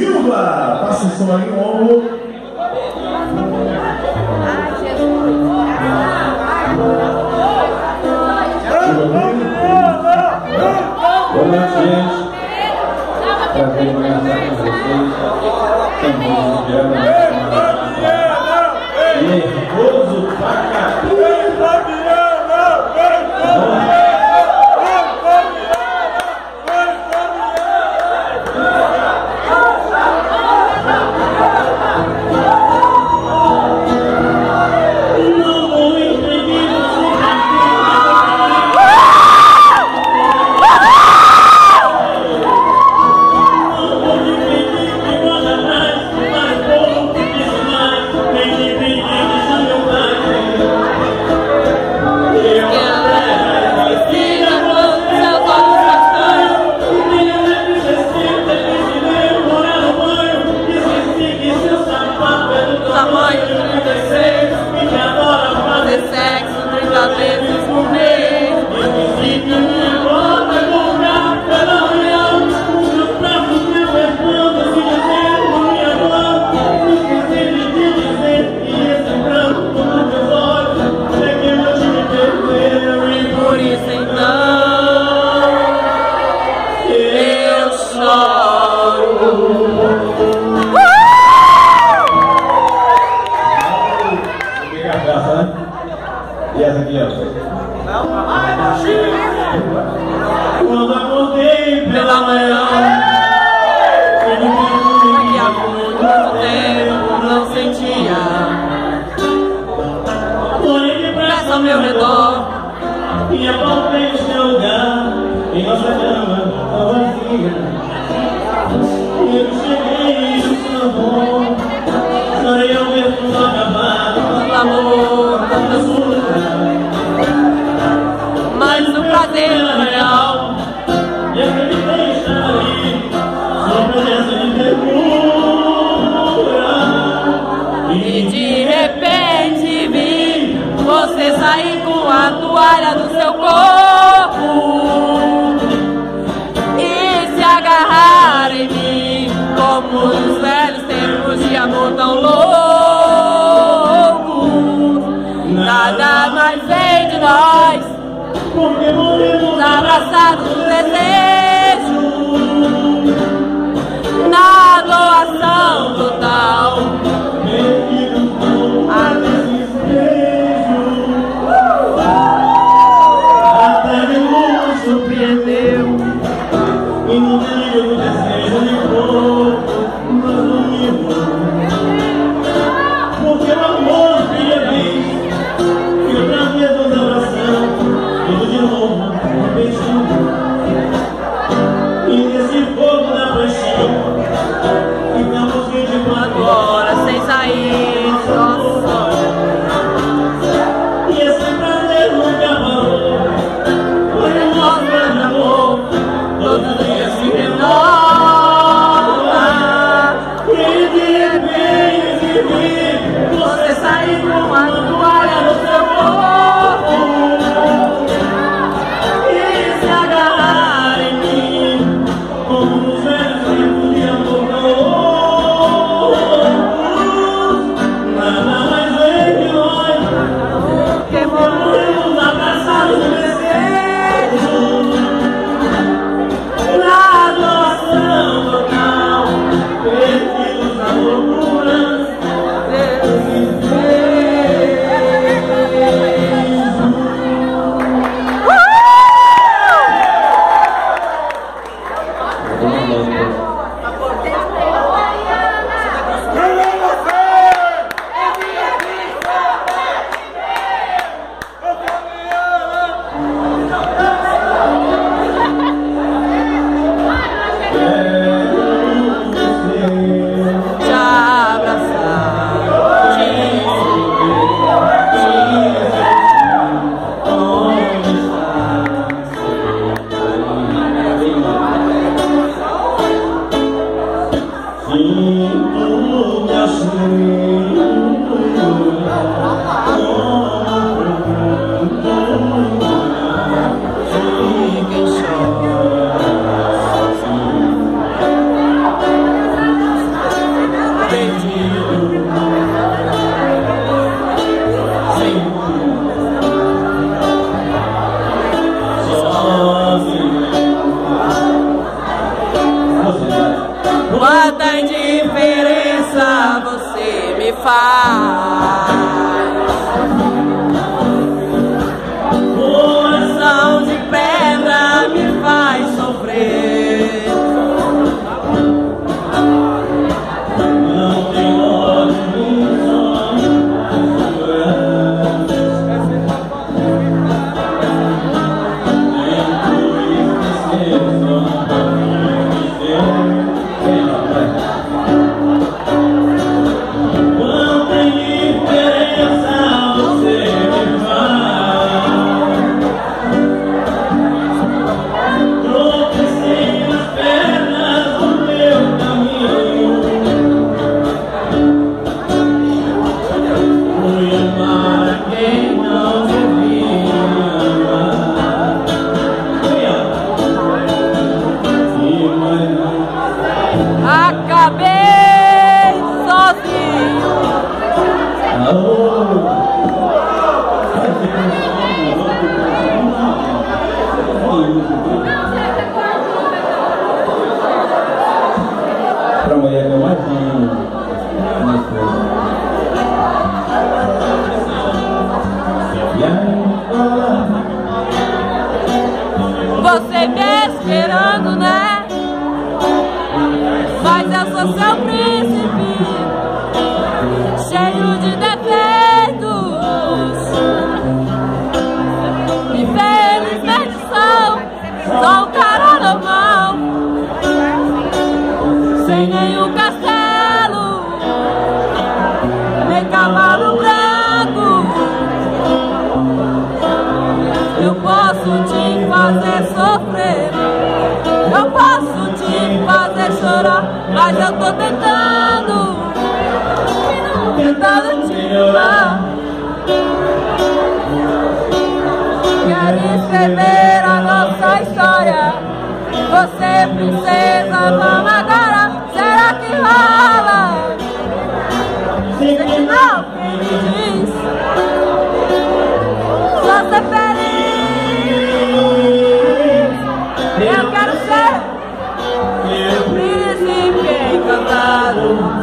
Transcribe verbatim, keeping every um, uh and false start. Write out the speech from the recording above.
Silva. Passa o som aí, ombro. Boa noite, gente. Prazer conversar com vocês. Estamos no nervoso pra cá. E essa aqui, ó. Quando acordei pela manhã, que há muito tempo não sentia. olhei depressa Ao meu redor, e apalpei o seu lugar em nossa cama, a vazia. Eu cheguei no seu amor, chorei ao ver tudo acabado. o amor, tanta solidão. Mas o prazer não é real. E acreditei estar ali, sua presença de ternura. E de repente vi você sair com a toalha do seu corpo e se agarrar em mim como nos velhos tempos de amor tão louco. Nada mais vem de nós, Porque morremos abraçados no desejo, na doação total. até meu mundo surpreendeu. E no meio do desejo de corpo, nós dormimos. Porque o amor via vez, e outra vez nos abraçamos, e de novo um beijinho. E nesse fogo da paixão, ficamos vinte e quatro horas Agora sem sair, nossa. e esse prazer nunca parou. Foi um nosso grande amor, Todos os dias se renova. e de repente vi Você sair com a toalha no seu corpo e se agarrar em mim, como nos velhos tempos de amor loucos. Nada mais vem que nós, que morremos abraçados no desejo, na doação total, perdidos na loucura. te abraçar, te Sinto me assim. quem chora Quanta indiferença você me faz. Coração de pedra me faz sofrer. Não tem ódio nos olhos, nem por esquecer, só não pode dizer. Quanta indiferença você me faz. Tropecei nas pernas do meu caminho. Fui amar a quem não devia amar. E mais não. Acabei sozinho. Pra mulher que eu mais amo na esposa. E aí, Você me esperando, né? Mas eu sou seu príncipe, cheio de defeitos. Infelizmente sou só um cara normal, sem nenhum castelo, nem cavalo branco. Eu posso te fazer sofrer, eu posso te fazer chorar, mas eu tô tentando, tentando te amar. Quero escrever a nossa história. Você, princesa, vamos agora. Será que rola? Sei que não, quem me diz? Só ser feliz. Eu quero ser o príncipe encantado.